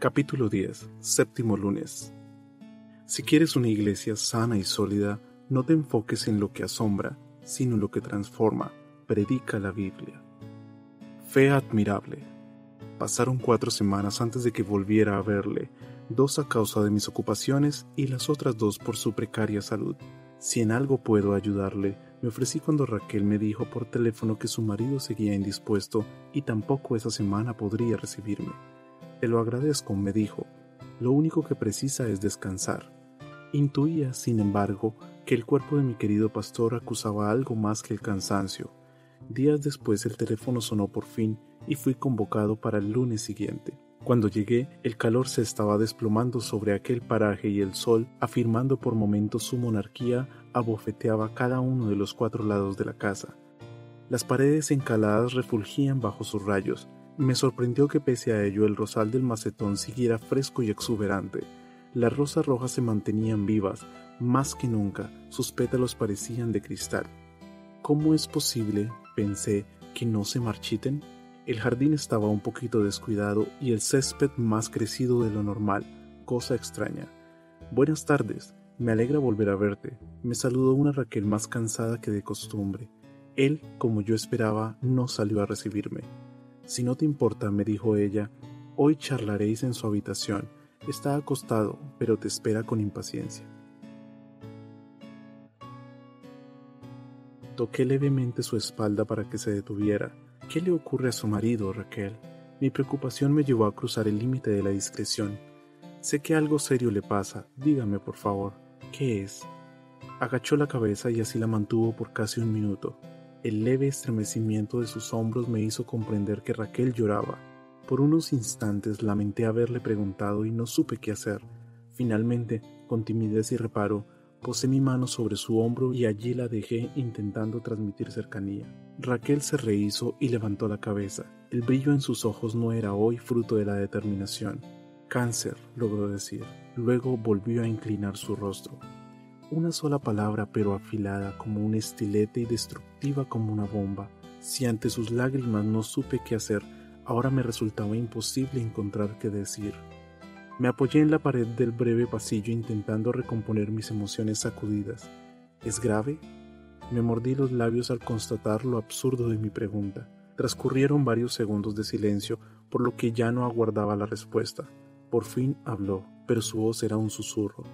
Capítulo 10. Séptimo lunes. Si quieres una iglesia sana y sólida, no te enfoques en lo que asombra, sino en lo que transforma. Predica la Biblia. Fe admirable. Pasaron 4 semanas antes de que volviera a verle, 2 a causa de mis ocupaciones y las otras 2 por su precaria salud. Si en algo puedo ayudarle, me ofrecí cuando Raquel me dijo por teléfono que su marido seguía indispuesto y tampoco esa semana podría recibirme. Te lo agradezco, me dijo. Lo único que precisa es descansar. Intuía, sin embargo, que el cuerpo de mi querido pastor acusaba algo más que el cansancio. Días después el teléfono sonó por fin y fui convocado para el lunes siguiente. Cuando llegué, el calor se estaba desplomando sobre aquel paraje y el sol, afirmando por momentos su monarquía, abofeteaba cada uno de los 4 lados de la casa. Las paredes encaladas refulgían bajo sus rayos. Me sorprendió que pese a ello el rosal del macetón siguiera fresco y exuberante. Las rosas rojas se mantenían vivas, más que nunca, sus pétalos parecían de cristal. ¿Cómo es posible, pensé, que no se marchiten? El jardín estaba un poquito descuidado y el césped más crecido de lo normal, cosa extraña. Buenas tardes, me alegra volver a verte, me saludó una Raquel más cansada que de costumbre. Él, como yo esperaba, no salió a recibirme. Si no te importa, me dijo ella, hoy charlaréis en su habitación. Está acostado, pero te espera con impaciencia. Toqué levemente su espalda para que se detuviera. ¿Qué le ocurre a su marido, Raquel? Mi preocupación me llevó a cruzar el límite de la discreción. Sé que algo serio le pasa. Dígame, por favor, ¿qué es? Agachó la cabeza y así la mantuvo por casi 1 minuto. El leve estremecimiento de sus hombros me hizo comprender que Raquel lloraba. Por unos instantes lamenté haberle preguntado y no supe qué hacer. Finalmente, con timidez y reparo, posé mi mano sobre su hombro y allí la dejé intentando transmitir cercanía. Raquel se rehízo y levantó la cabeza. El brillo en sus ojos no era hoy fruto de la determinación. Cáncer, logró decir. Luego volvió a inclinar su rostro. Una sola palabra, pero afilada como un estilete y destructiva como una bomba. Si ante sus lágrimas no supe qué hacer, ahora me resultaba imposible encontrar qué decir. Me apoyé en la pared del breve pasillo intentando recomponer mis emociones sacudidas. ¿Es grave? Me mordí los labios al constatar lo absurdo de mi pregunta. Transcurrieron varios segundos de silencio, por lo que ya no aguardaba la respuesta. Por fin habló, pero su voz era un susurro.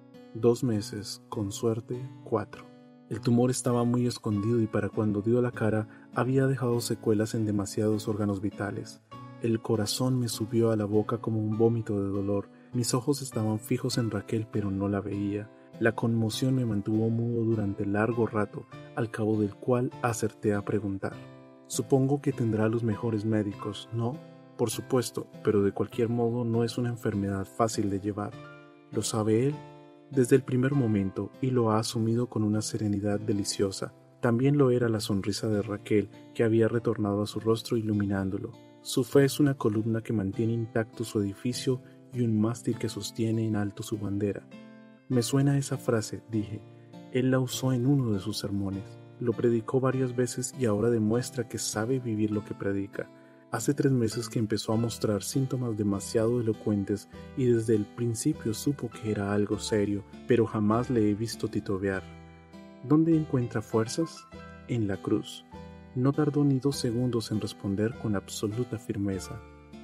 2 meses, con suerte, 4. El tumor estaba muy escondido y para cuando dio la cara había dejado secuelas en demasiados órganos vitales. El corazón me subió a la boca como un vómito de dolor. Mis ojos estaban fijos en Raquel, pero no la veía. La conmoción me mantuvo mudo durante largo rato, al cabo del cual acerté a preguntar. Supongo que tendrá los mejores médicos, ¿no? Por supuesto, pero de cualquier modo no es una enfermedad fácil de llevar. ¿Lo sabe él? Desde el primer momento, y lo ha asumido con una serenidad deliciosa. También lo era la sonrisa de Raquel, que había retornado a su rostro iluminándolo. Su fe es una columna que mantiene intacto su edificio y un mástil que sostiene en alto su bandera. Me suena esa frase, dije. Él la usó en uno de sus sermones. Lo predicó varias veces y ahora demuestra que sabe vivir lo que predica. Hace 3 meses que empezó a mostrar síntomas demasiado elocuentes y desde el principio supo que era algo serio, pero jamás le he visto titubear. ¿Dónde encuentra fuerzas? En la cruz. No tardó ni 2 segundos en responder con absoluta firmeza.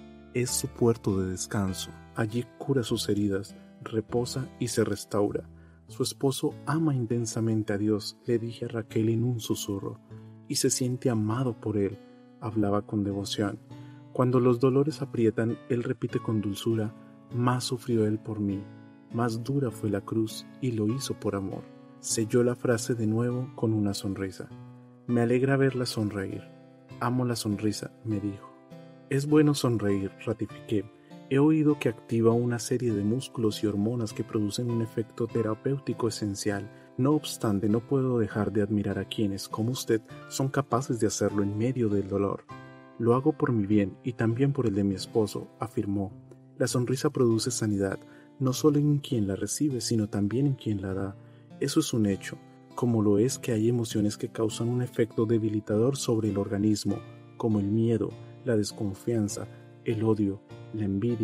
Es su puerto de descanso. Allí cura sus heridas, reposa y se restaura. Su esposo ama intensamente a Dios, le dije a Raquel en un susurro, y se siente amado por él. Hablaba con devoción. Cuando los dolores aprietan, él repite con dulzura, más sufrió él por mí, más dura fue la cruz y lo hizo por amor. Selló la frase de nuevo con una sonrisa. Me alegra verla sonreír. Amo la sonrisa, me dijo. Es bueno sonreír, ratifiqué. He oído que activa una serie de músculos y hormonas que producen un efecto terapéutico esencial. No obstante, no puedo dejar de admirar a quienes, como usted, son capaces de hacerlo en medio del dolor. Lo hago por mi bien y también por el de mi esposo, afirmó. La sonrisa produce sanidad, no solo en quien la recibe, sino también en quien la da. Eso es un hecho, como lo es que hay emociones que causan un efecto debilitador sobre el organismo, como el miedo, la desconfianza, el odio, la envidia,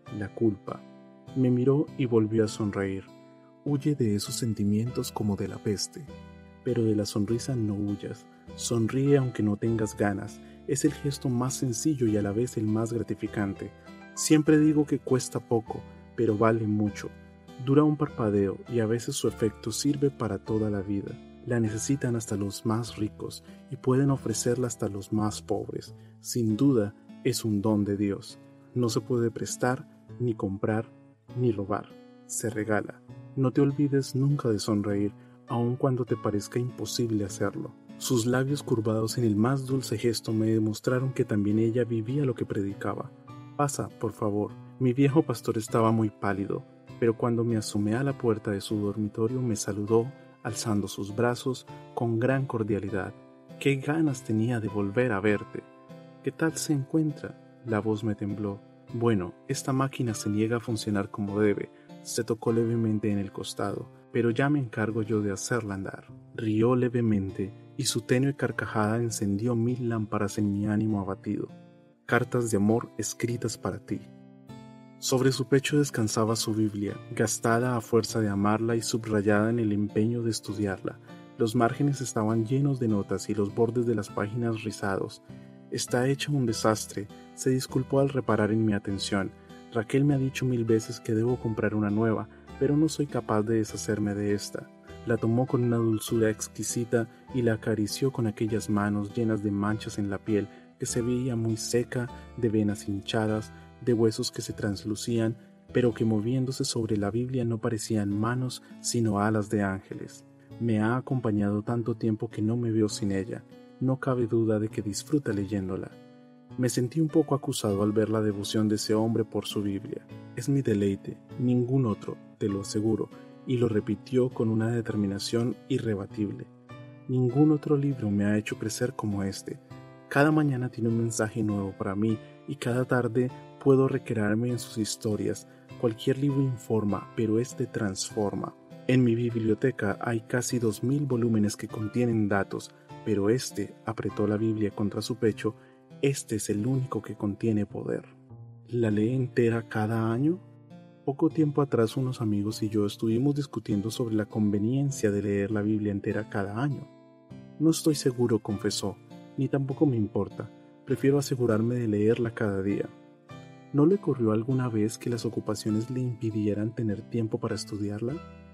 la culpa. Me miró y volvió a sonreír. Huye de esos sentimientos como de la peste. Pero de la sonrisa no huyas. Sonríe aunque no tengas ganas. Es el gesto más sencillo y a la vez el más gratificante. Siempre digo que cuesta poco, pero vale mucho. Dura un parpadeo y a veces su efecto sirve para toda la vida. La necesitan hasta los más ricos y pueden ofrecerla hasta los más pobres. Sin duda, es un don de Dios. No se puede prestar, ni comprar, ni robar. Se regala. No te olvides nunca de sonreír, aun cuando te parezca imposible hacerlo. Sus labios curvados en el más dulce gesto me demostraron que también ella vivía lo que predicaba. Pasa, por favor. Mi viejo pastor estaba muy pálido, pero cuando me asomé a la puerta de su dormitorio me saludó, alzando sus brazos con gran cordialidad. ¡Qué ganas tenía de volver a verte! ¿Qué tal se encuentra? La voz me tembló. Bueno, esta máquina se niega a funcionar como debe. Se tocó levemente en el costado, pero ya me encargo yo de hacerla andar. Rió levemente y su tenue carcajada encendió 1000 lámparas en mi ánimo abatido. Cartas de amor escritas para ti. Sobre su pecho descansaba su Biblia, gastada a fuerza de amarla y subrayada en el empeño de estudiarla. Los márgenes estaban llenos de notas y los bordes de las páginas rizados. Está hecha un desastre, se disculpó al reparar en mi atención. Raquel me ha dicho 1000 veces que debo comprar una nueva, pero no soy capaz de deshacerme de esta. La tomó con una dulzura exquisita y la acarició con aquellas manos llenas de manchas en la piel que se veía muy seca, de venas hinchadas, de huesos que se translucían, pero que moviéndose sobre la Biblia no parecían manos sino alas de ángeles. Me ha acompañado tanto tiempo que no me veo sin ella. No cabe duda de que disfruta leyéndola. Me sentí un poco acusado al ver la devoción de ese hombre por su Biblia. Es mi deleite, ningún otro, te lo aseguro, y lo repitió con una determinación irrebatible. Ningún otro libro me ha hecho crecer como este. Cada mañana tiene un mensaje nuevo para mí y cada tarde puedo recrearme en sus historias. Cualquier libro informa, pero este transforma. En mi biblioteca hay casi 2000 volúmenes que contienen datos, pero apretó la Biblia contra su pecho, es el único que contiene poder. ¿La lee entera cada año? Poco tiempo atrás unos amigos y yo estuvimos discutiendo sobre la conveniencia de leer la Biblia entera cada año. No estoy seguro, confesó, ni tampoco me importa. Prefiero asegurarme de leerla cada día. ¿No le ocurrió alguna vez que las ocupaciones le impidieran tener tiempo para estudiarla?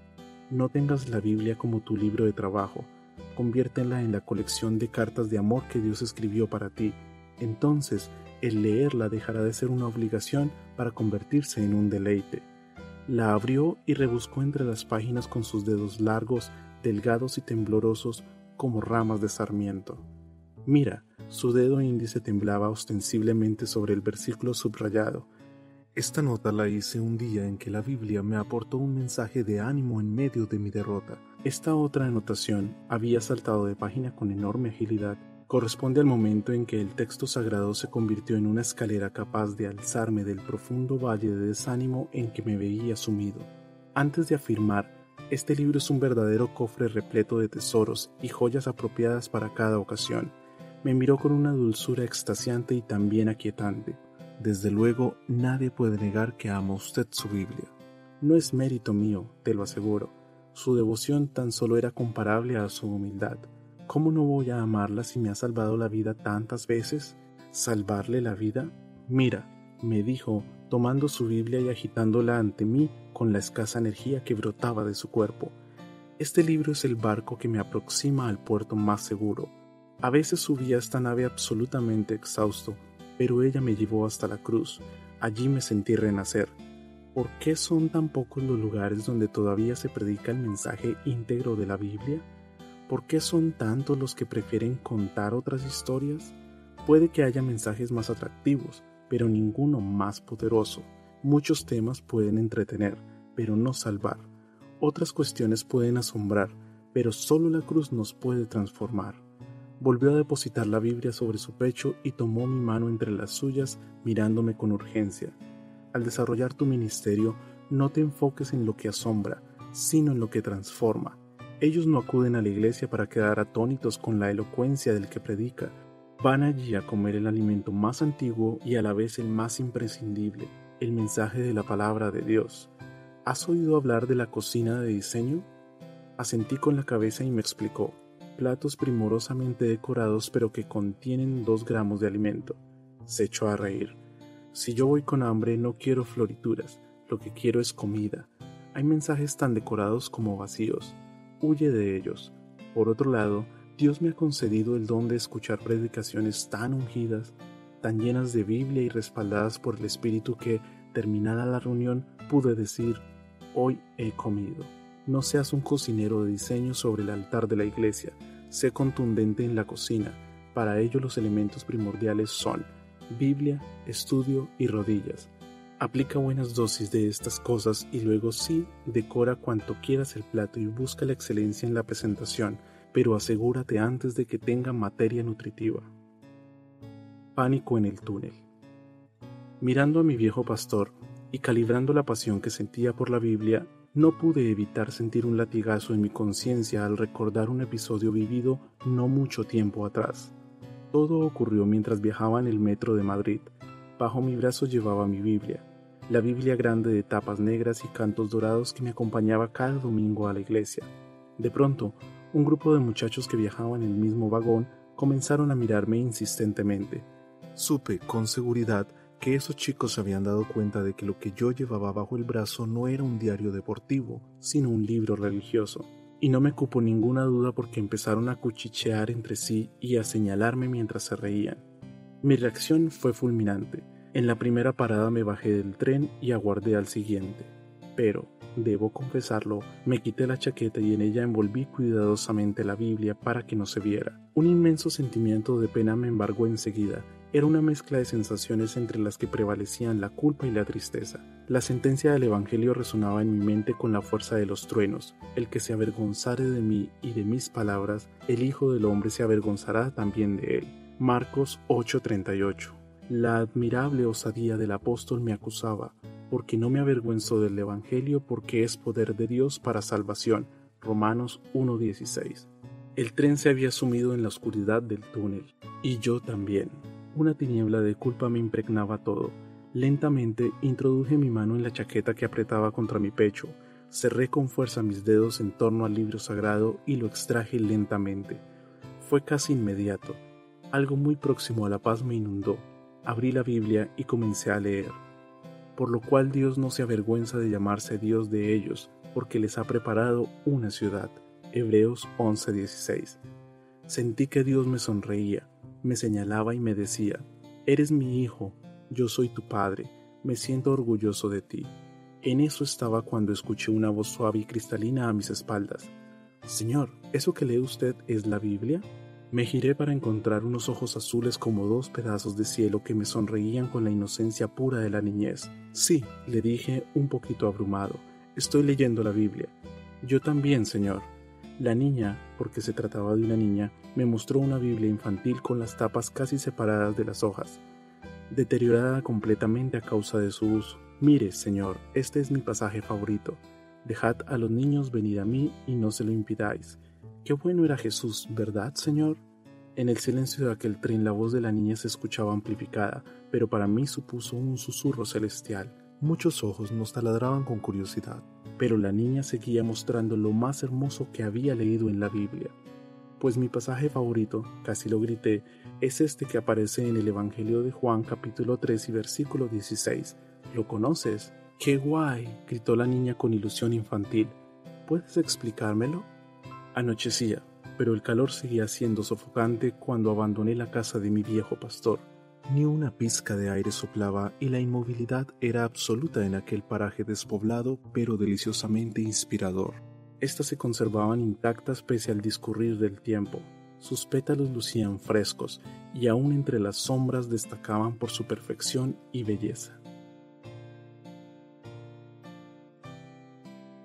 No tengas la Biblia como tu libro de trabajo. Conviértela en la colección de cartas de amor que Dios escribió para ti. Entonces, el leerla dejará de ser una obligación para convertirse en un deleite. La abrió y rebuscó entre las páginas con sus dedos largos, delgados y temblorosos como ramas de sarmiento. Mira, su dedo índice temblaba ostensiblemente sobre el versículo subrayado. Esta nota la hice un día en que la Biblia me aportó un mensaje de ánimo en medio de mi derrota. Esta otra anotación había saltado de página con enorme agilidad. Corresponde al momento en que el texto sagrado se convirtió en una escalera capaz de alzarme del profundo valle de desánimo en que me veía sumido. Antes de afirmar, este libro es un verdadero cofre repleto de tesoros y joyas apropiadas para cada ocasión. Me miró con una dulzura extasiante y también aquietante. Desde luego, nadie puede negar que ama usted su Biblia. No es mérito mío, te lo aseguro. Su devoción tan solo era comparable a su humildad. ¿Cómo no voy a amarla si me ha salvado la vida tantas veces? ¿Salvarle la vida? Mira, me dijo, tomando su Biblia y agitándola ante mí con la escasa energía que brotaba de su cuerpo. Este libro es el barco que me aproxima al puerto más seguro. A veces subí a esta nave absolutamente exhausto, pero ella me llevó hasta la cruz. Allí me sentí renacer. ¿Por qué son tan pocos los lugares donde todavía se predica el mensaje íntegro de la Biblia? ¿Por qué son tantos los que prefieren contar otras historias? Puede que haya mensajes más atractivos, pero ninguno más poderoso. Muchos temas pueden entretener, pero no salvar. Otras cuestiones pueden asombrar, pero solo la cruz nos puede transformar. Volvió a depositar la Biblia sobre su pecho y tomó mi mano entre las suyas, mirándome con urgencia. Al desarrollar tu ministerio, no te enfoques en lo que asombra, sino en lo que transforma. Ellos no acuden a la iglesia para quedar atónitos con la elocuencia del que predica. Van allí a comer el alimento más antiguo y a la vez el más imprescindible, el mensaje de la palabra de Dios. ¿Has oído hablar de la cocina de diseño? Asentí con la cabeza y me explicó. Platos primorosamente decorados pero que contienen 2 gramos de alimento. Se echó a reír. Si yo voy con hambre no quiero florituras, lo que quiero es comida. Hay mensajes tan decorados como vacíos. Huye de ellos. Por otro lado, Dios me ha concedido el don de escuchar predicaciones tan ungidas, tan llenas de Biblia y respaldadas por el Espíritu que, terminada la reunión, pude decir, hoy he comido. No seas un cocinero de diseño sobre el altar de la iglesia, sé contundente en la cocina. Para ello los elementos primordiales son Biblia, estudio y rodillas. Aplica buenas dosis de estas cosas y luego sí, decora cuanto quieras el plato y busca la excelencia en la presentación, pero asegúrate antes de que tenga materia nutritiva. Pánico en el túnel. Mirando a mi viejo pastor y calibrando la pasión que sentía por la Biblia, no pude evitar sentir un latigazo en mi conciencia al recordar un episodio vivido no mucho tiempo atrás. Todo ocurrió mientras viajaba en el metro de Madrid. Bajo mi brazo llevaba mi Biblia, la Biblia grande de tapas negras y cantos dorados que me acompañaba cada domingo a la iglesia. De pronto, un grupo de muchachos que viajaban en el mismo vagón comenzaron a mirarme insistentemente. Supe con seguridad que esos chicos se habían dado cuenta de que lo que yo llevaba bajo el brazo no era un diario deportivo, sino un libro religioso. Y no me cupo ninguna duda porque empezaron a cuchichear entre sí y a señalarme mientras se reían. Mi reacción fue fulminante. En la primera parada me bajé del tren y aguardé al siguiente. Pero, debo confesarlo, me quité la chaqueta y en ella envolví cuidadosamente la Biblia para que no se viera. Un inmenso sentimiento de pena me embargó enseguida. Era una mezcla de sensaciones entre las que prevalecían la culpa y la tristeza. La sentencia del Evangelio resonaba en mi mente con la fuerza de los truenos. El que se avergonzare de mí y de mis palabras, el Hijo del Hombre se avergonzará también de él. Marcos 8:38. La admirable osadía del apóstol me acusaba, porque no me avergüenzo del Evangelio porque es poder de Dios para salvación. Romanos 1:16. El tren se había sumido en la oscuridad del túnel, y yo también. Una tiniebla de culpa me impregnaba todo. Lentamente introduje mi mano en la chaqueta que apretaba contra mi pecho, cerré con fuerza mis dedos en torno al libro sagrado y lo extraje lentamente. Fue casi inmediato. Algo muy próximo a la paz me inundó. Abrí la Biblia y comencé a leer. Por lo cual Dios no se avergüenza de llamarse Dios de ellos, porque les ha preparado una ciudad. Hebreos 11:16. Sentí que Dios me sonreía, me señalaba y me decía, eres mi hijo, yo soy tu padre, me siento orgulloso de ti. En eso estaba cuando escuché una voz suave y cristalina a mis espaldas. Señor, ¿eso que lee usted es la Biblia? Me giré para encontrar unos ojos azules como 2 pedazos de cielo que me sonreían con la inocencia pura de la niñez. Sí, le dije un poquito abrumado, estoy leyendo la Biblia. Yo también, señor. La niña, porque se trataba de una niña, me mostró una Biblia infantil con las tapas casi separadas de las hojas, deteriorada completamente a causa de su uso. Mire, señor, este es mi pasaje favorito. Dejad a los niños venir a mí y no se lo impidáis. Qué bueno era Jesús, ¿verdad, señor? En el silencio de aquel tren la voz de la niña se escuchaba amplificada, pero para mí supuso un susurro celestial. Muchos ojos nos taladraban con curiosidad, pero la niña seguía mostrando lo más hermoso que había leído en la Biblia. Pues mi pasaje favorito, casi lo grité, es este que aparece en el Evangelio de Juan capítulo 3 y versículo 16. ¿Lo conoces? ¡Qué guay!, gritó la niña con ilusión infantil. ¿Puedes explicármelo? Anochecía, pero el calor seguía siendo sofocante cuando abandoné la casa de mi viejo pastor. Ni una pizca de aire soplaba y la inmovilidad era absoluta en aquel paraje despoblado pero deliciosamente inspirador. Estas se conservaban intactas pese al discurrir del tiempo. Sus pétalos lucían frescos y aún entre las sombras destacaban por su perfección y belleza.